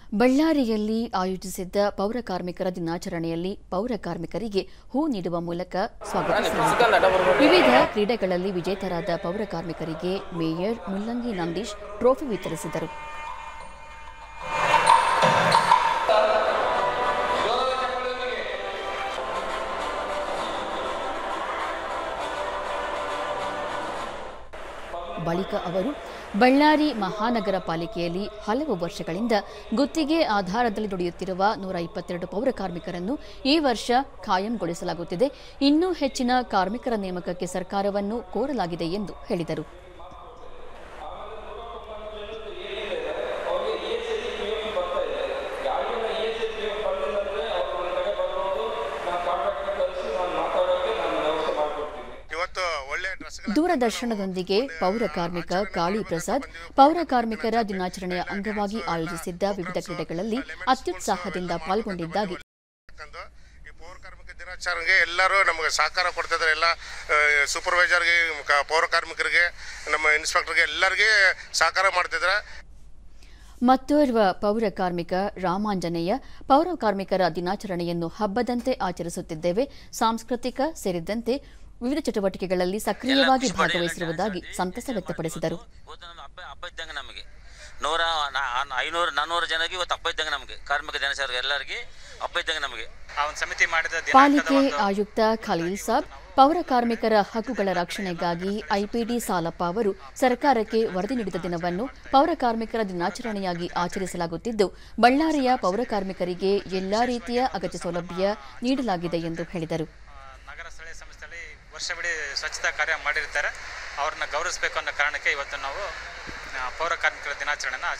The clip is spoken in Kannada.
ಬಳ್ಳಾರಿಯಲ್ಲಿ ಆಯೋಜಿಸಿದ್ದ ಪೌರ ಕಾರ್ಮಿಕರ ದಿನಾಚರಣೆಯಲ್ಲಿ ಪೌರ ಕಾರ್ಮಿಕರಿಗೆ ಹೂ ನೀಡುವ ಮೂಲಕ ಸ್ವಾಗತಿಸಲಾಯಿತು. ವಿವಿಧ ಕ್ರೀಡೆಗಳಲ್ಲಿ ವಿಜೇತರಾದ ಪೌರ ಕಾರ್ಮಿಕರಿಗೆ ಮೇಯರ್ ಮುಲ್ಲಂಗಿ ನಂದೀಶ್ ಟ್ರೋಫಿ ವಿತರಿಸಿದರು. ಬಳಿಕ ಅವರು ಬಳ್ಳಾರಿ ಮಹಾನಗರ ಪಾಲಿಕೆಯಲ್ಲಿ ಹಲವು ವರ್ಷಗಳಿಂದ ಗುತ್ತಿಗೆ ಆಧಾರದಲ್ಲಿ ದುಡಿಯುತ್ತಿರುವ 122 ಪೌರ ಕಾರ್ಮಿಕರನ್ನು ಈ ವರ್ಷ ಖಾಯಂಗೊಳಿಸಲಾಗುತ್ತಿದೆ. ಇನ್ನೂ ಹೆಚ್ಚಿನ ಕಾರ್ಮಿಕರ ನೇಮಕಕ್ಕೆ ಸರ್ಕಾರವನ್ನು ಕೋರಲಾಗಿದೆ ಎಂದು ಹೇಳಿದರು. ದೂರದರ್ಶನದೊಂದಿಗೆ ಪೌರ ಕಾರ್ಮಿಕ ಕಾಳಿ ಪ್ರಸಾದ್ ಪೌರ ಕಾರ್ಮಿಕರ ದಿನಾಚರಣೆಯ ಅಂಗವಾಗಿ ಆಯೋಜಿಸಿದ್ದ ವಿವಿಧ ಕ್ರೀಡೆಗಳಲ್ಲಿ ಅತ್ಯುತ್ಸಾಹದಿಂದ ಪಾಲ್ಗೊಂಡಿದ್ದಾಗಿ ಪೌರ ಕಾರ್ಮಿಕ ದಿನಾಚರಣೆಗೆ ಎಲ್ಲರೂ ನಮಗೆ ಸಹಕಾರ ಕೊಡ್ತಿದ್ದಾರೆ. ಎಲ್ಲ ಸೂಪರ್ವೈಸರ್ಗೆ, ಪೌರ ಕಾರ್ಮಿಕರಿಗೆ, ನಮ್ಮ ಇನ್ಸ್ಪೆಕ್ಟರ್ಗೆ ಎಲ್ಲರಿಗೆ ಸಹಕಾರ ಮಾಡ್ತಿದ್ದಾರೆ. ಮತ್ತೋರ್ವ ಪೌರ ಕಾರ್ಮಿಕ ರಾಮಾಂಜನೇಯ ಪೌರ ಕಾರ್ಮಿಕರ ದಿನಾಚರಣೆಯನ್ನು ಹಬ್ಬದಂತೆ ಆಚರಿಸುತ್ತಿದ್ದೇವೆ, ಸಾಂಸ್ಕೃತಿಕ ಸೇರಿದಂತೆ ವಿವಿಧ ಚಟುವಟಿಕೆಗಳಲ್ಲಿ ಸಕ್ರಿಯವಾಗಿ ಭಾಗವಹಿಸಿರುವುದಾಗಿ ಸಂತಸ ವ್ಯಕ್ತಪಡಿಸಿದರು. ಪಾಲಿಕೆ ಆಯುಕ್ತ ಖಲೀಲ್ ಸಾಬ್ ಪೌರ ಕಾರ್ಮಿಕರ ಹಕ್ಕುಗಳ ರಕ್ಷಣೆಗಾಗಿ ಐಪಿಡಿ ಸಾಲಪ್ಪ ಅವರು ಸರ್ಕಾರಕ್ಕೆ ವರದಿ ನೀಡಿದ ದಿನವನ್ನು ಪೌರ ಕಾರ್ಮಿಕರ ದಿನಾಚರಣೆಯಾಗಿ ಆಚರಿಸಲಾಗುತ್ತಿದ್ದು, ಬಳ್ಳಾರಿಯ ಪೌರ ಕಾರ್ಮಿಕರಿಗೆ ಎಲ್ಲಾ ರೀತಿಯ ಅಗತ್ಯ ಸೌಲಭ್ಯ ನೀಡಲಾಗಿದೆ ಎಂದು ಹೇಳಿದರು. ವರ್ಷವಿಡೀ ಸ್ವಚ್ಛತಾ ಕಾರ್ಯ ಮಾಡಿರ್ತಾರೆ. ಅವ್ರನ್ನ ಗೌರವಿಸಬೇಕು ಅನ್ನೋ ಕಾರಣಕ್ಕೆ ಇವತ್ತು ನಾವು ಪೌರ ಕಾರ್ಮಿಕರ ದಿನಾಚರಣೆನ